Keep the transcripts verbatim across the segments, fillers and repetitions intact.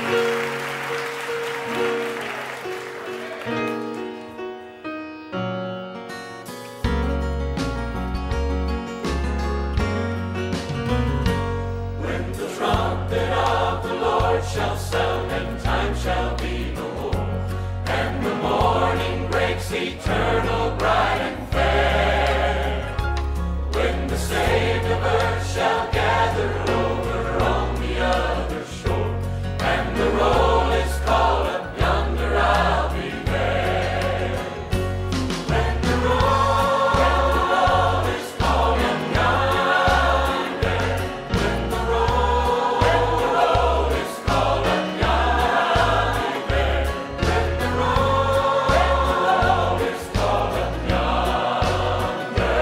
Shall sound and time shall be no more, and the morning breaks eternal, bright and fair. When the Saved of earth shall gather over on the other shore, and the roll is called up yonder, I'll be there. When the roll, when the roll is called up yonder, when the roll, when the roll is called up yonder, when the roll, when the roll is called up yonder,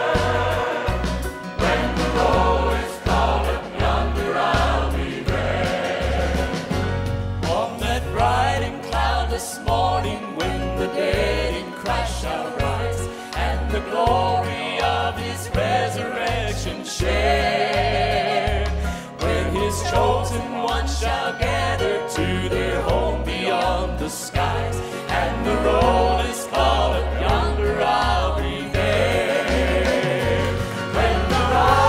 when the roll is called up yonder, I'll be there. On that bright and cloudless morning, when the dead in Christ shall rise, and the glory of His resurrection share, when His chosen ones shall gather to their home beyond the skies, and the roll is called up yonder, I'll be there. When the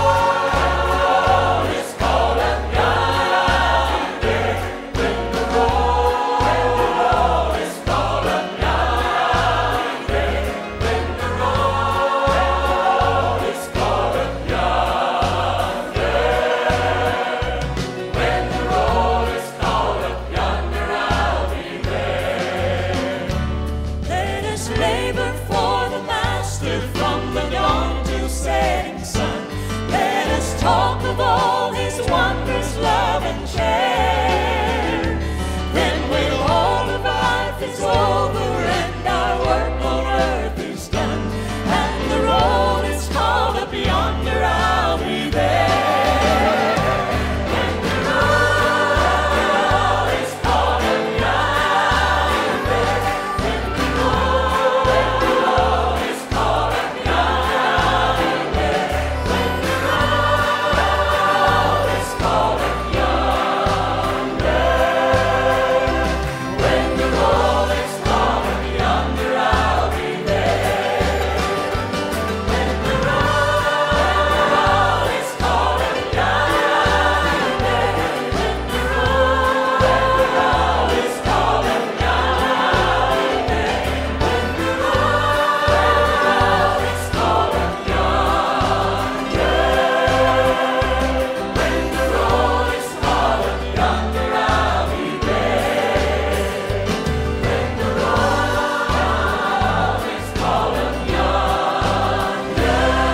roll is called up yonder, when the roll, when the roll is called up yonder, when the roll is called up yonder, when the roll is called up yonder, I'll be there. Let us labor for the Master from the dawn to setting sun. Let us talk of all His wonders, love and share. Then when all of life is over and our work on earth is done, and the roll is called up yonder, I'll be there. When the roll is called up yonder, when the roll, when the roll is called up yonder, when the roll is called up yonder, when the roll is called up yonder, I'll be there. When the roll is called up yonder, when the roll, when the roll is called up yonder, when the roll is called up yonder, when the roll is called up yonder, I'll be there. When the roll is called up yonder,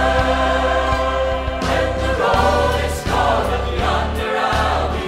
when the roll is called up yonder, I'll be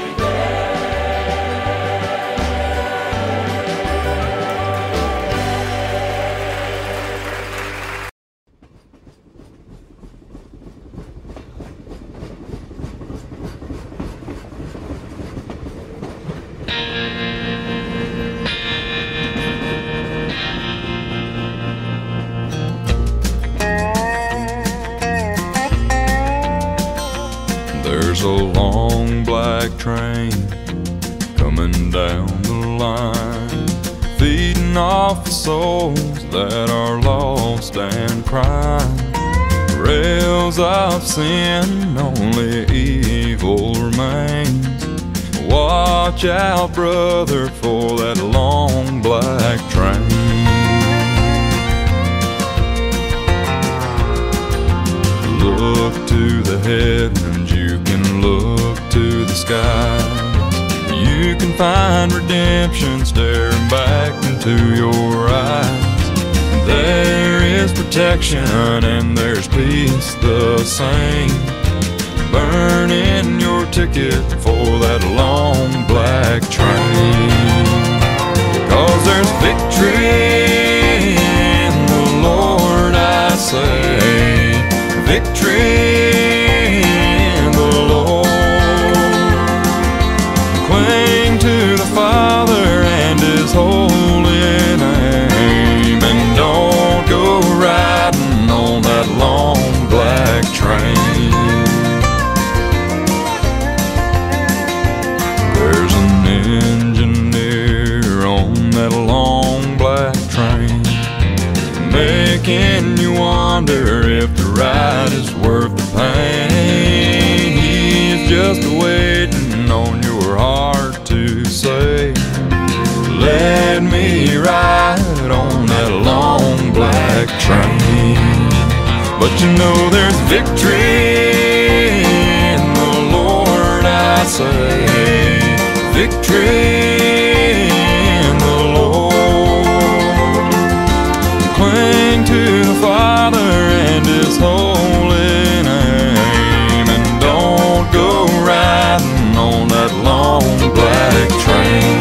There's a long black train coming down the line, feeding off the souls that are lost and crying. Rails of sin, only evil remains. Watch out, brother, for that long black train. Look to the heavens, you can look to the sky. You can find redemption staring back into your eyes. There is protection and there's peace the same. Burning your ticket for that long black train. 'Cause there's victory in the Lord, I say. Victory in the Lord. Cling to the Father and His holy name, and don't go riding on that long black train. There's an engine just waiting on your heart to say, let me ride on that long black train. But you know there's victory in the Lord, I say, victory in the Lord. Cling to the Father and His holy name, and don't go riding on that long black train.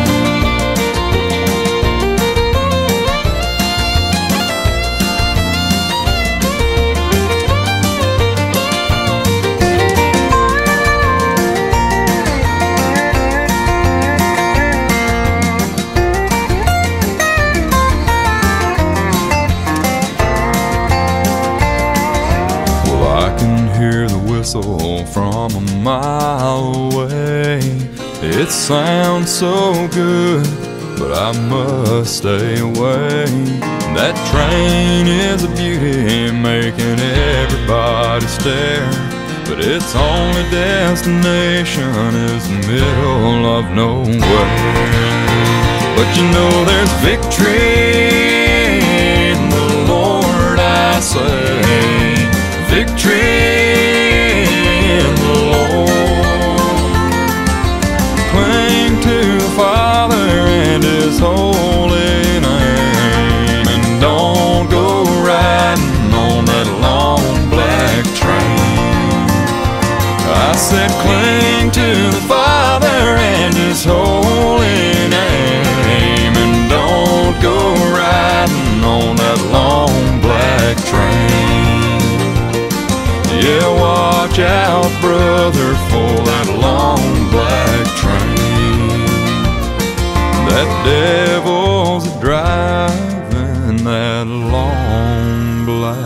From a mile away, it sounds so good, but I must stay away. That train is a beauty, making everybody stare, but its only destination is the middle of nowhere. But you know there's victory in the Lord, I say, victory in the Lord. Cling to the Father and His holy name, and don't go riding on that long black train. I said cling to the Father and His holy name, and don't go riding on that long black train. Yeah, watch out, brother, for that long black train. That devil's driving that long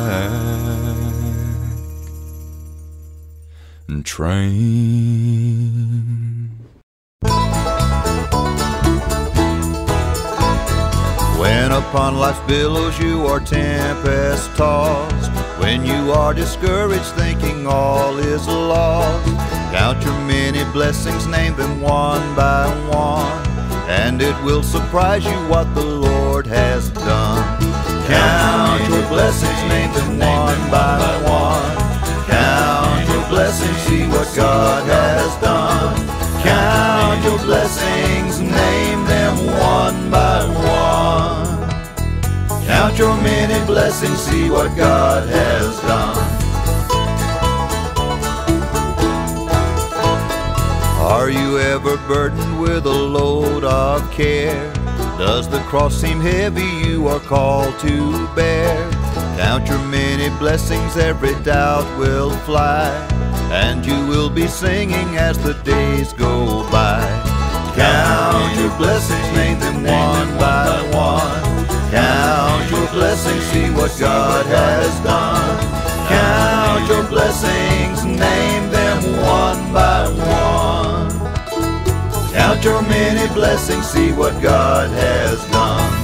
black train. When upon life's billows you are tempest tossed, when you are discouraged thinking all is lost, count your many blessings, name them one by one, and it will surprise you what the Lord has done. Count your blessings, name them one by one. Count your blessings, see what God has done. Count your blessings, name them one by one. Count your many blessings, see what God has done. Are you ever burdened with a load of care? Does the cross seem heavy you are called to bear? Count your many blessings, every doubt will fly, and you will be singing as the days go by. Count your blessings, name them one by one. Count your blessings, see what God has done. Count your blessings, name them one by one. Count your many blessings, see what God has done.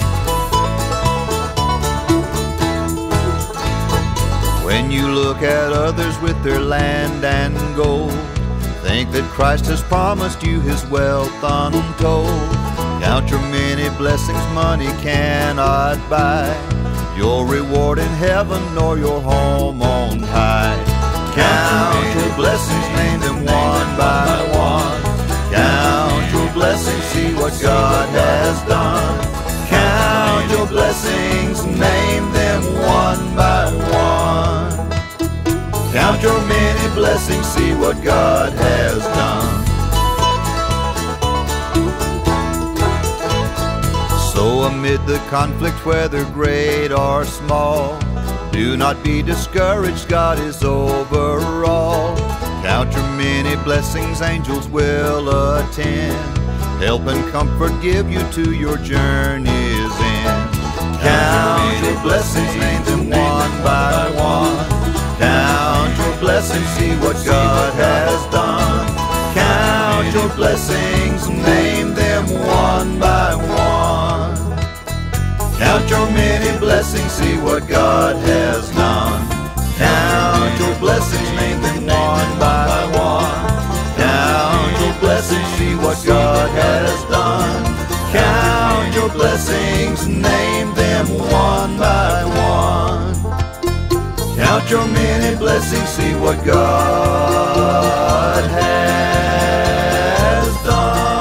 When you look at others with their land and gold, think that Christ has promised you His wealth untold. Count your many blessings money cannot buy, your reward in heaven nor your home on high. Count your blessings, name them one by one. Count your blessings, see what God has done. Count your blessings, name them one by one. Count your many blessings, see what God has done. So amid the conflict, whether great or small, do not be discouraged, God is over all. Count your many blessings, angels will attend, help and comfort give you to your journey's end. Count your blessings, name them one by one. Count your blessings, see what God has done. Count your blessings, name them one by one. Count your many blessings, see what God has done. Count your blessings, name them one by one. blessings, see what God has done. Count your blessings, name them one by one. Count your many blessings, see what God has done.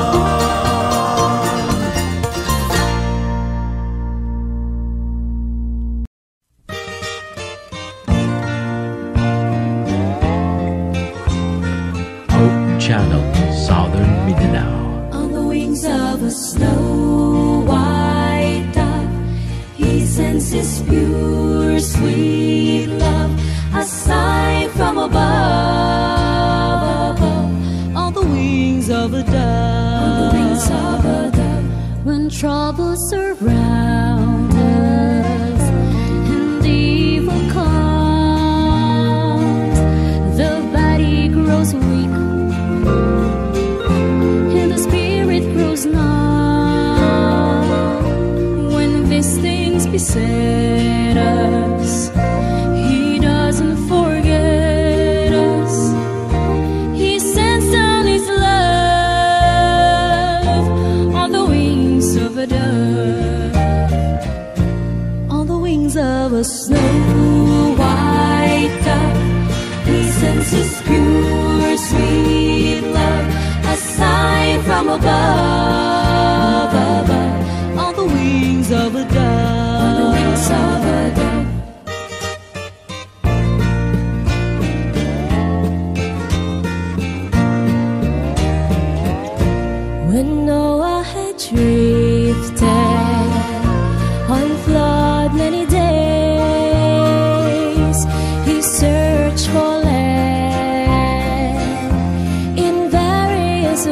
Hope Channel, Southern Mindanao. On the wings of a snow white dove, He sends His pure, sweet love, a sign from above, above. On the wings of a dove, on the wings of a dove. When troubles surround us and evil comes, the body grows weak and the spirit grows numb. When these things beset us, He doesn't forget us. He sends down His love on the wings of a dove, on the wings of a snow white dove. He sends His pure, sweet love, a sign from above, above. On the wings of a dove, on the wings of a dove. When Noah had drifted on flood many days, he searched for land in various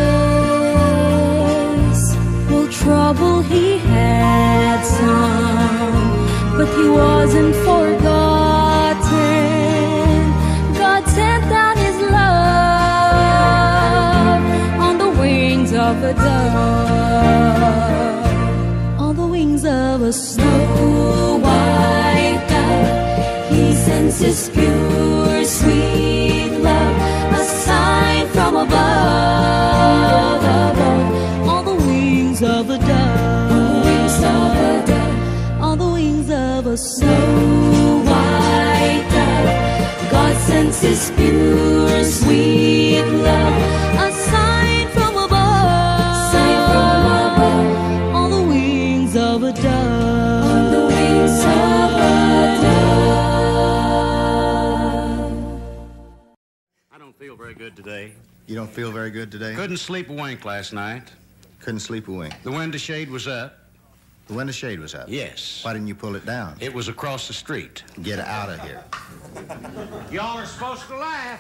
ways. Well, trouble he had some, but he wasn't forgotten. God sent down His love on the wings of a dove, on the wings of a snow white dove. He sends His pure, sweet love, a sign from above, above. On the wings of a dove, on the wings of a dove, on the wings of a snow white dove. God sends His pure, sweet love, a sign from above, sign from above. On the wings of a dove, on the wings of a dove. I don't feel very good today. You don't feel very good today? Couldn't sleep a wink last night. Couldn't sleep a wink. The window shade was up. The window shade was up? Yes. Why didn't you pull it down? It was across the street. Get out of here. Y'all are supposed to laugh.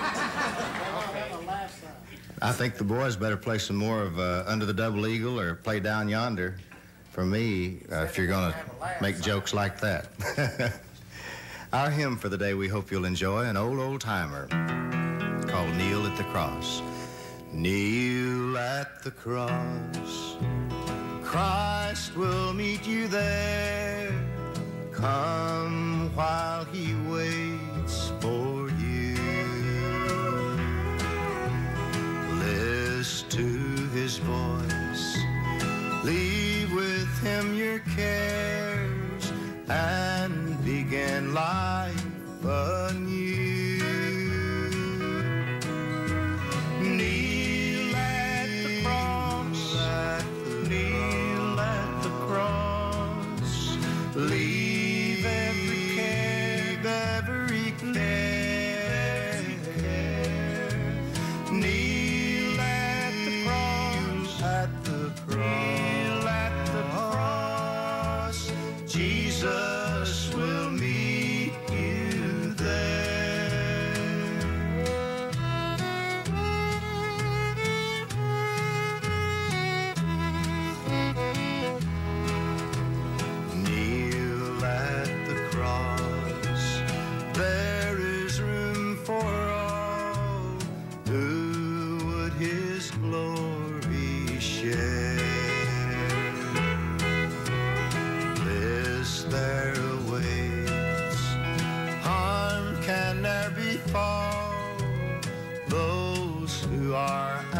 I think the boys better play some more of uh, Under the Double Eagle or Play Down Yonder for me, uh, if you're going to make jokes like that. Our hymn for the day we hope you'll enjoy, an old, old timer called Kneel at the Cross. Kneel at the cross, Christ will meet you there. Come while He waits for you. Listen to His voice, leave with Him your cares, and begin life anew. Kneel at the cross, kneel at the cross, leave every care, every care. Kneel at the cross, at the cross, kneel at the cross. Jesus will meet you there. Kneel at the cross, there is room for all who would His glory share. Bliss there awaits, harm can ne'er befall those who are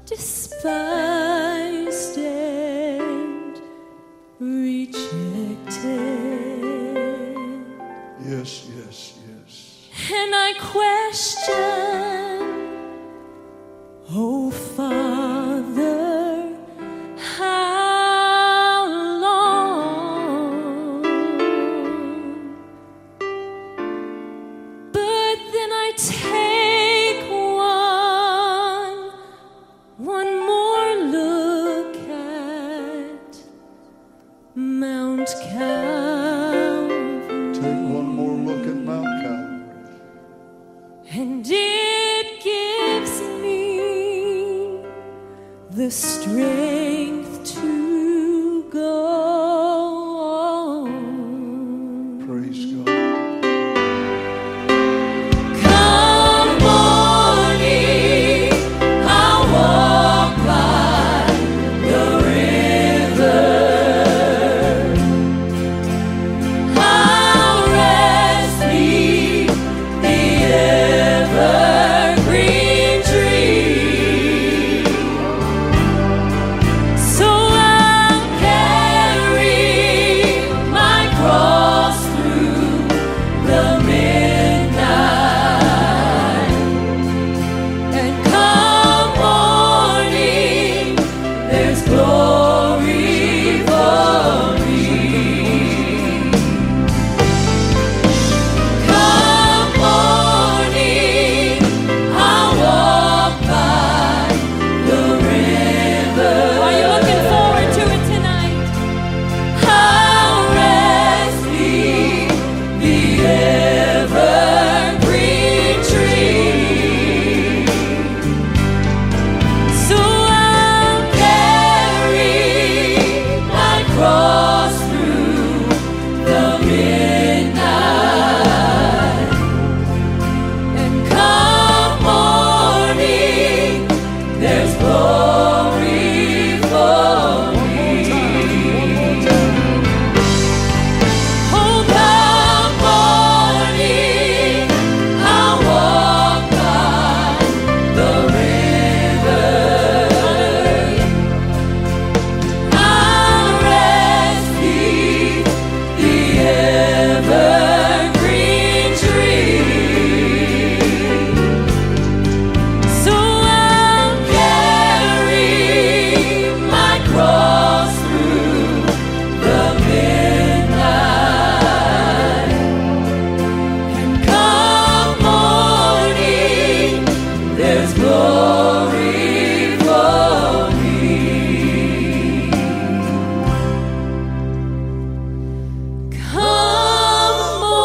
despised and rejected. Yes, yes, yes. And I question, oh Father, how long? But then I take one, one more look at Mount Calvary. Take one more look at Mount Calvary. And it gives me the strength to go on. Praise God. Come morning, I'll walk by the river. I'll rest beneath the evergreen tree. So I'll carry my cross through the midnight. And come morning, there's glory for me. Come morning, I'll walk by the river. Are you looking forward to it tonight? I'll rest beneath the evergreen tree. So I'll carry my cross through the midnight. And come morning, there's glory for me. Oh, come morning, I'll walk by the river. I'll rest beneath the evergreen tree. So I'll carry my cross through the midnight. And come morning, there's glory for me. Come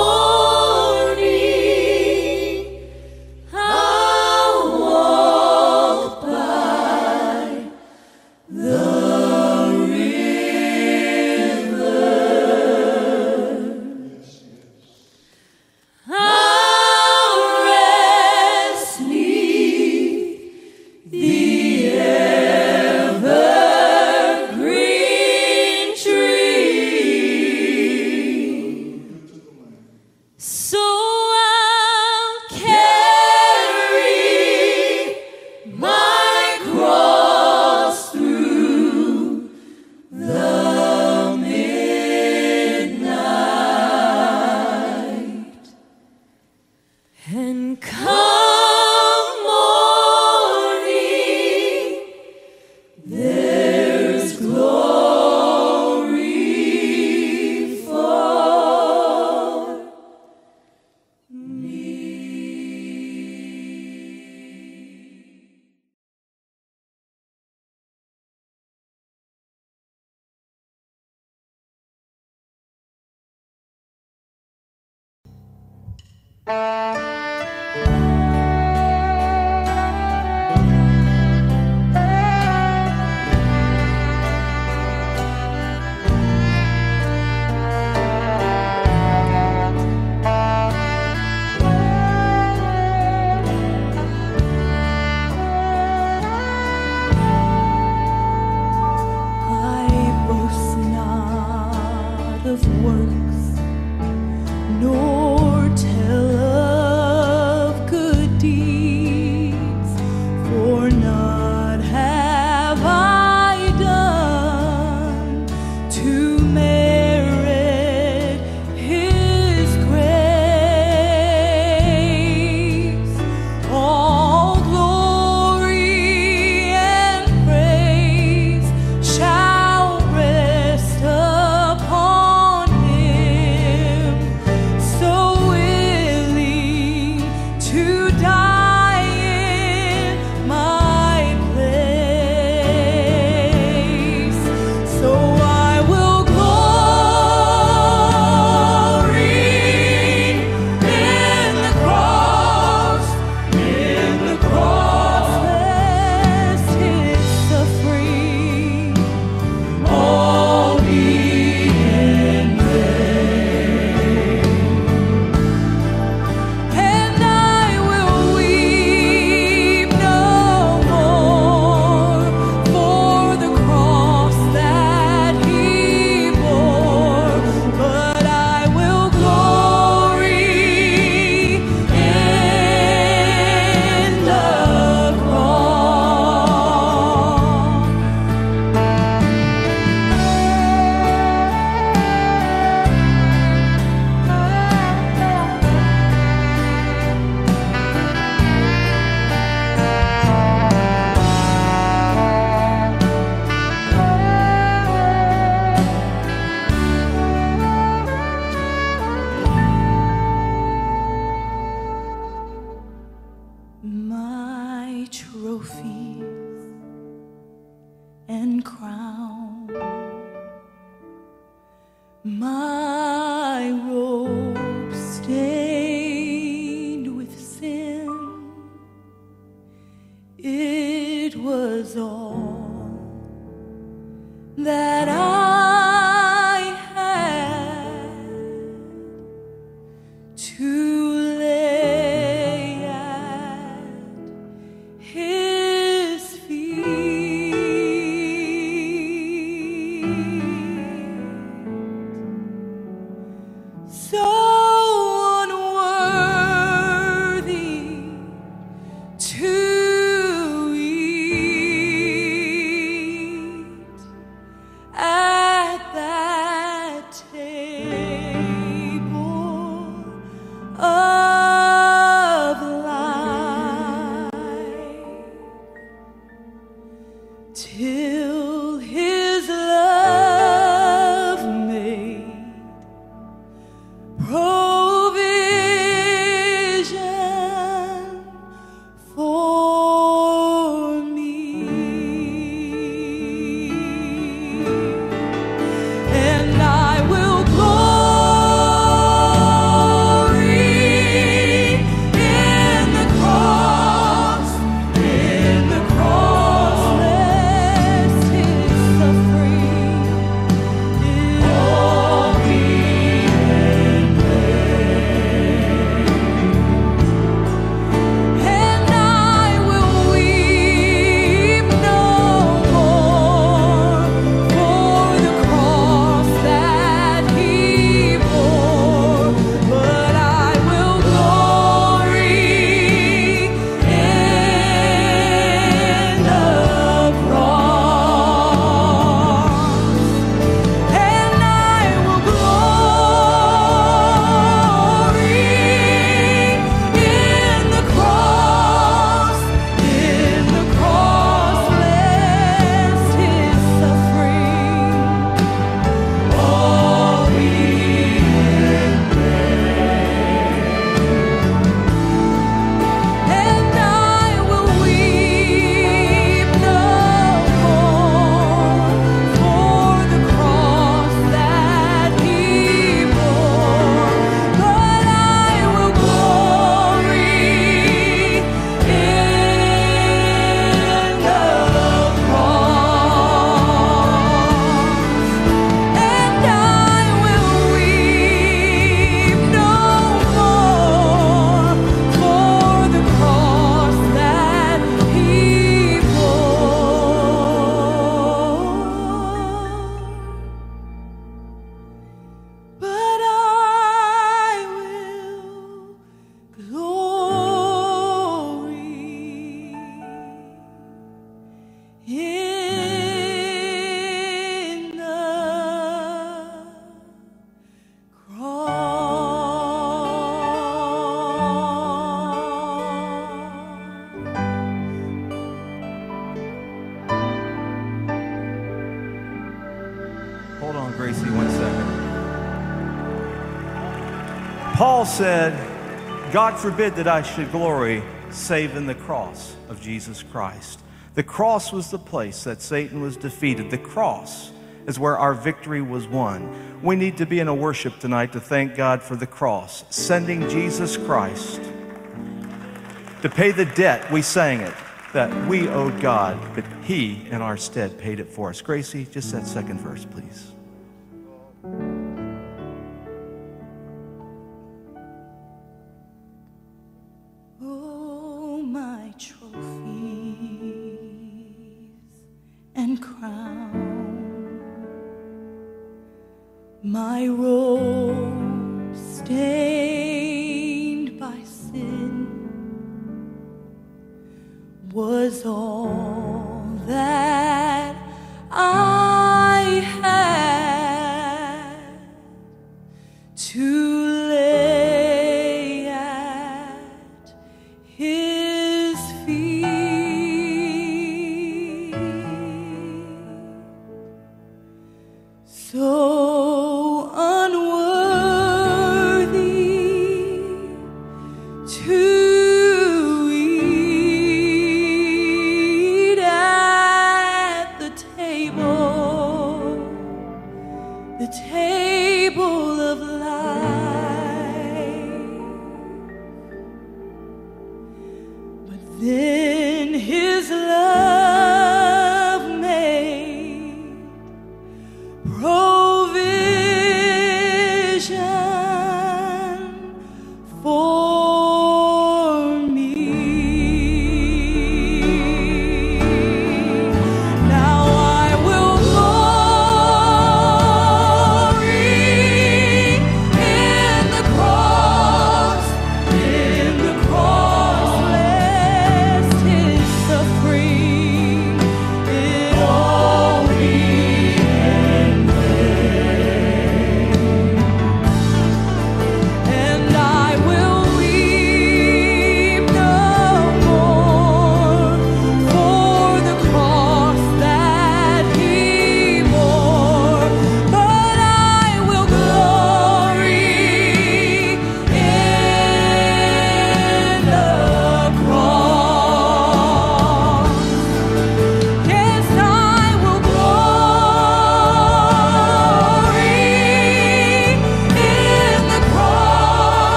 morning, I'll walk by the river. I'll rest beneath the evergreen tree. So I'll carry my cross through the midnight. And come morning, there's glory for me. I boast not of works, nor tell and crown. My robe stained with sin, it was all that I had to lay at His feet. So unworthy to eat at that table of life, till His love made provision for me. And I will glory in the cross, in the cross, lest His suffering all be in vain. And I will weep no more for the cross that He bore, but I will glory in the cross. And I will glory in the cross, in the cross, lest His suffering all be in vain. And I will weep no more for the cross that He bore, but I will glory in the cross. And I will weep no more for the cross that He bore, but I will glory in the Hold on, Gracie, one second. Paul said, God forbid that I should glory save in the cross of Jesus Christ. The cross was the place that Satan was defeated. The cross is where our victory was won. We need to be in a worship tonight to thank God for the cross, sending Jesus Christ to pay the debt. We sang it, that we owed God, but He in our stead paid it for us. Gracie, just that second verse, please. Oh, my trophies and crown, my robe stained by sin, was all that I had to lay at His feet. So unworthy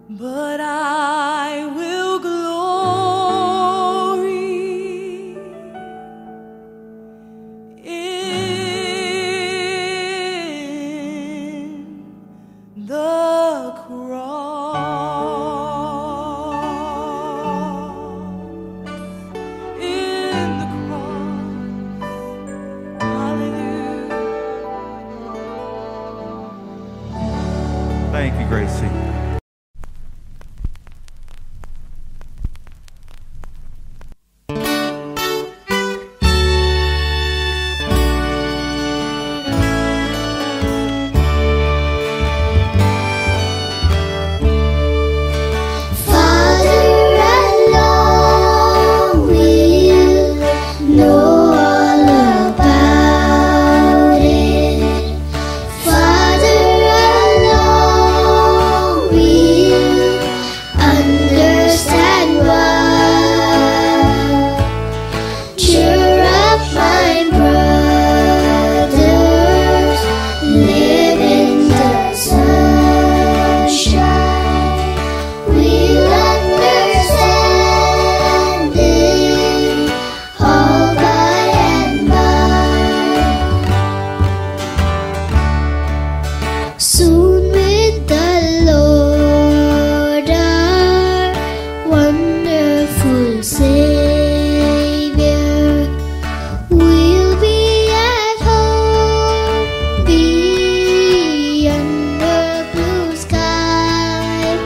but I will glory in the cross, in the cross. Hallelujah. Thank you, Gracie. Soon with the Lord, our wonderful Savior, we'll be at home beyond the blue sky.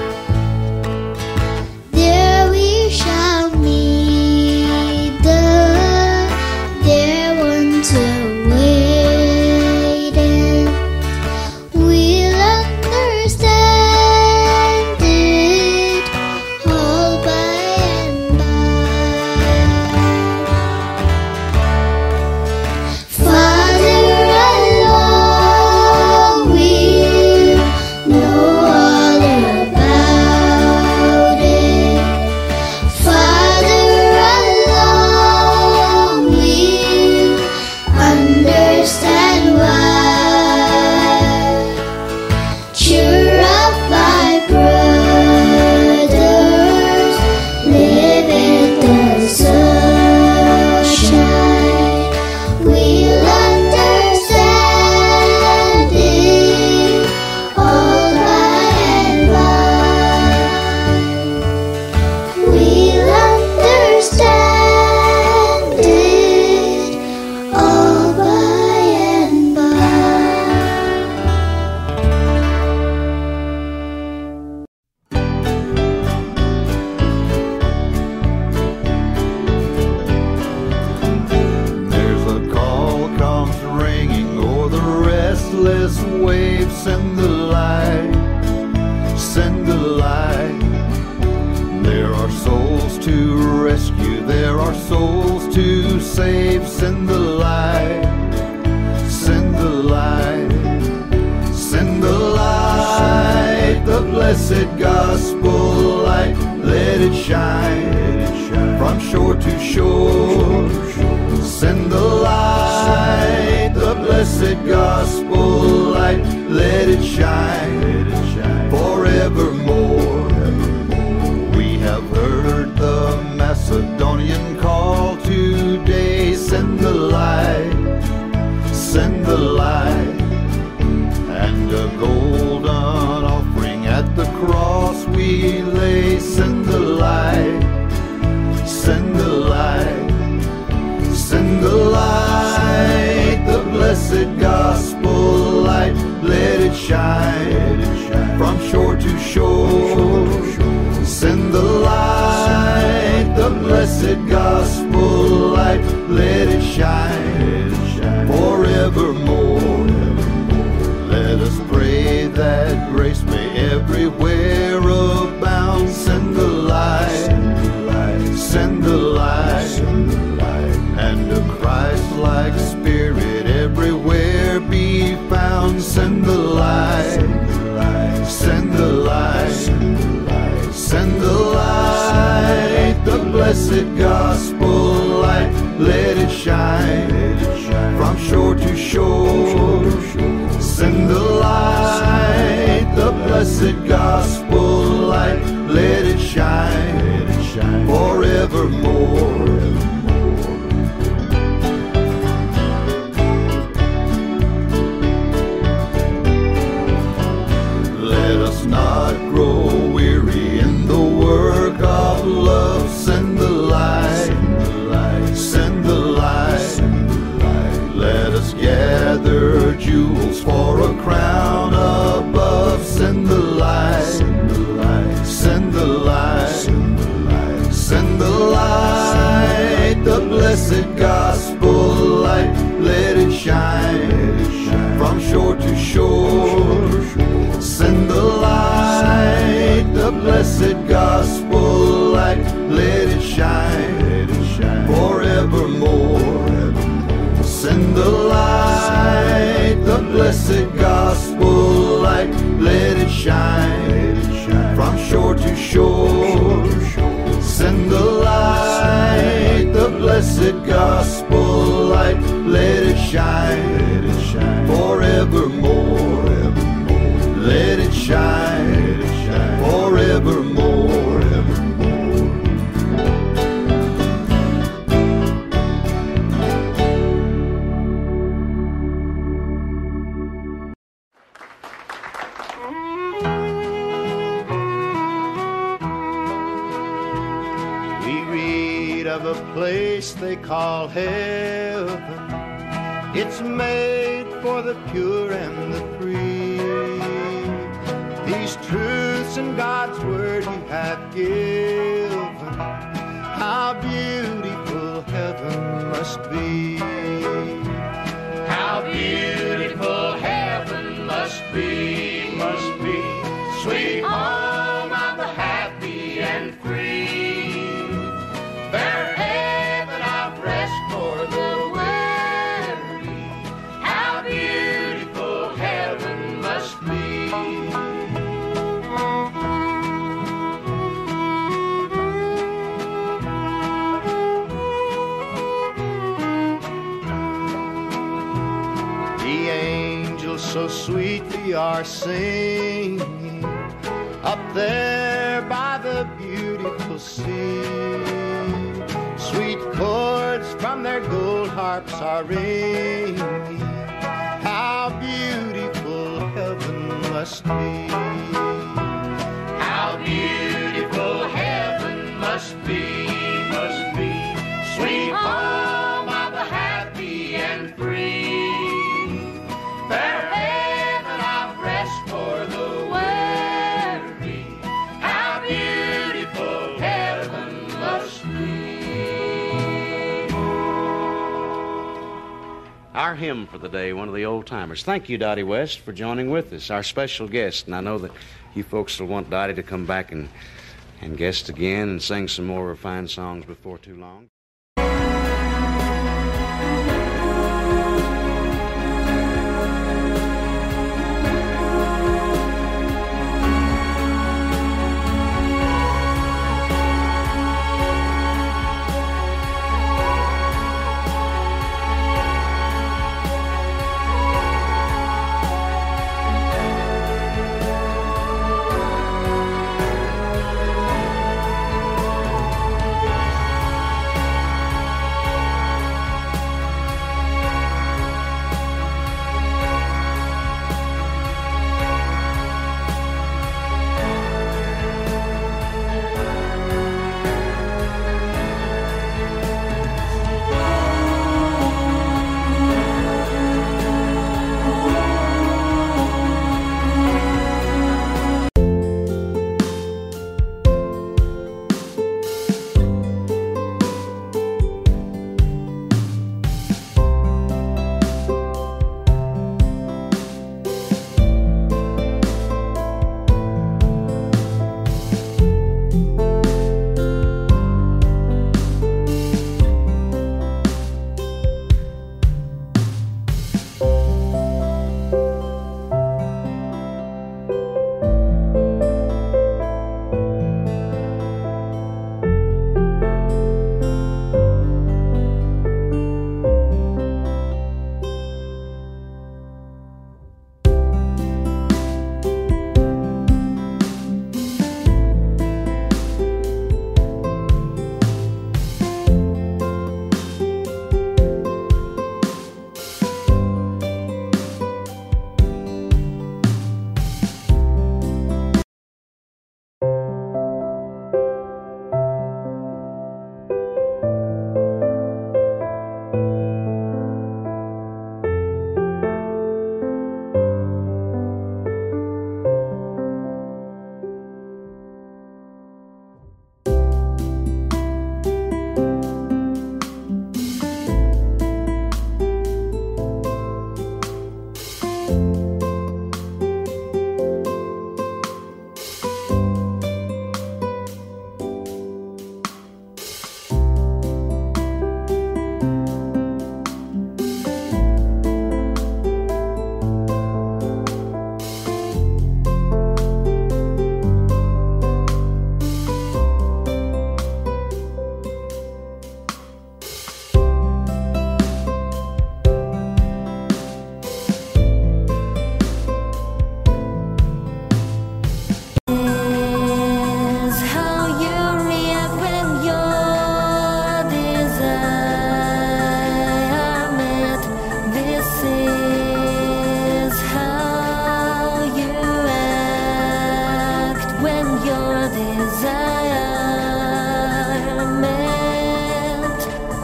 There we shall meet the dear ones awaiting. We'll understand it all by and by. Father alone will know all about it. Father alone will understand why. Cheer up, my brothers, live in the sunshine. We'll understand it all by and by. We'll understand it all by and by. There's a call comes ringing o'er the restless waves. Send the light, send the light. There are souls to rescue, there are souls to save. Send the light, send the light, send the light. The blessed gospel light, let it shine from shore to shore. Send the light, the blessed gospel light, let it shine forevermore. We have heard the Macedonian call today. Send the light, send the light, and a golden offering at the cross we lay. Send the light, send the light, send the light, the blessed gospel light, let it shine from shore to shore. Send the light, the blessed gospel light, let it shine forevermore. Let us pray that grace may everywhere abound. Send the light, send the light, and a Christ-like spirit everywhere be found. Send the light, send the light, send the light, the blessed gospel light, let it shine from shore to shore. Send the light, the blessed gospel light, blessed gospel light, let it shine, let it shine forevermore. Send the light, the blessed gospel light, let it shine, let it shine from shore to shore. Send the light, the blessed gospel light, let it shine, let it shine forevermore. Let it shine, let it shine forevermore. Of a place they call heaven, it's made for the pure and the free. These truths in God's word He hath given, how beautiful heaven must be. How beautiful heaven must be, must be. Sweet home of the happy and free. Fair heaven of rest for the weary. How beautiful heaven must be. The angels so sweetly are singing up there by the beautiful sea. Sweet chords from their gold harps are ringing. How beautiful heaven must be. How beautiful heaven must be, must be. Sweet home of the happy and free. Fair heaven of rest for the weary. How beautiful heaven must be. Our hymn for the day, one of the old timers. Thank you, Dottie West, for joining with us, our special guest. And I know that you folks will want Dottie to come back and, and guest again and sing some more refined songs before too long. desire met.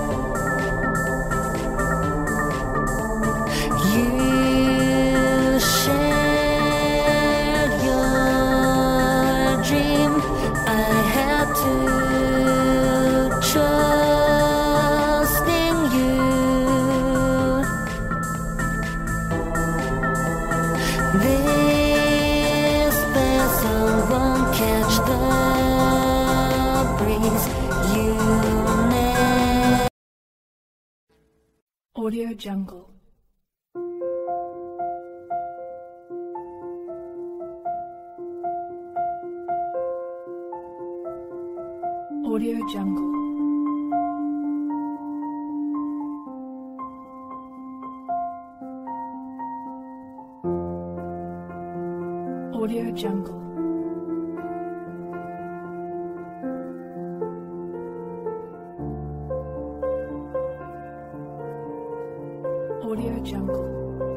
You shared your dream. I had to trust in you. This vessel won't catch the breeze. You never. Audio Jungle. Audio Jungle. Audio Jungle. Audio Jungle.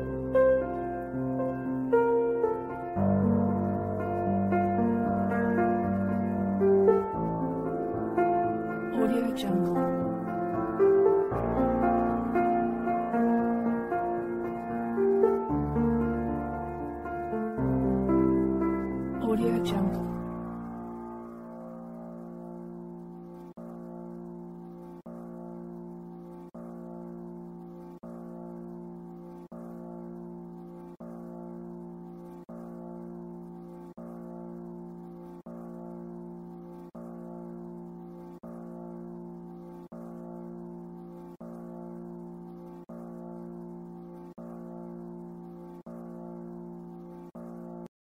Audio Jungle. Audio Jungle.